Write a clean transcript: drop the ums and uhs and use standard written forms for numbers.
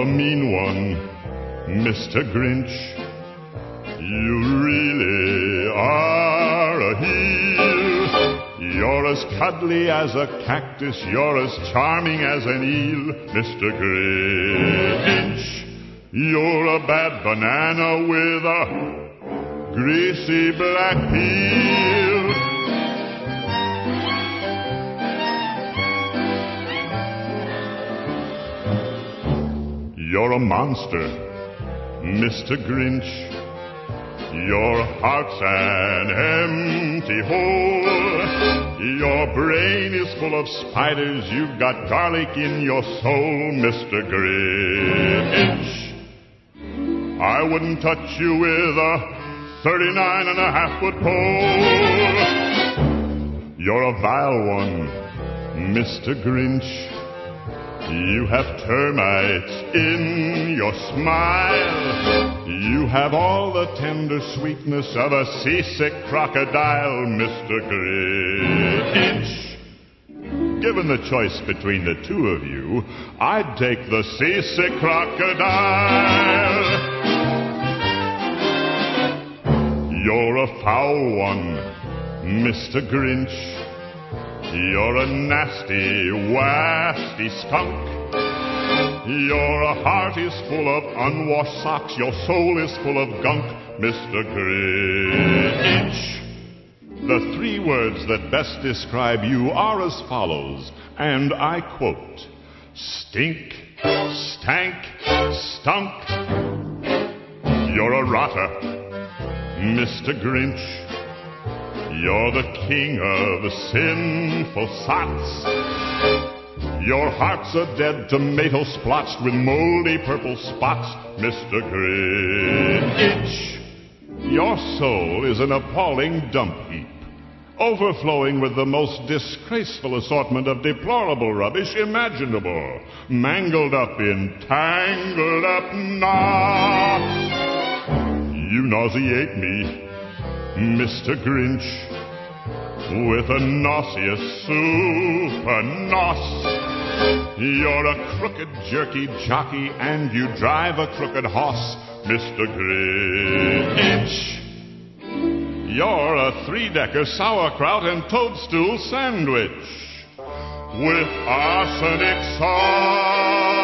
mean one, Mr. Grinch. You really are a heel. You're as cuddly as a cactus, you're as charming as an eel, Mr. Grinch. You're a bad banana with a greasy black peel. You're a monster, Mr. Grinch. Your heart's an empty hole. Your brain is full of spiders. You've got garlic in your soul, Mr. Grinch. I wouldn't touch you with a 39.5-foot pole. You're a vile one, Mr. Grinch. You have termites in your smile. You have all the tender sweetness of a seasick crocodile, Mr. Grinch. Given the choice between the two of you, I'd take the seasick crocodile. You're a foul one, Mr. Grinch. You're a nasty, wasty skunk. Your heart is full of unwashed socks. Your soul is full of gunk, Mr. Grinch. The three words that best describe you are as follows, and I quote: stink, stank, stunk. You're a rotter, Mr. Grinch. You're the king of sinful sots. Your heart's a dead tomato splotched with moldy purple spots, Mr. Grinch. Your soul is an appalling dump heap, overflowing with the most disgraceful assortment of deplorable rubbish imaginable, mangled up in tangled up knots. You nauseate me, Mr. Grinch, with a nauseous super nos. You're a crooked, jerky jockey, and you drive a crooked hoss, Mr. Grinch. You're a three-decker sauerkraut and toadstool sandwich with arsenic sauce.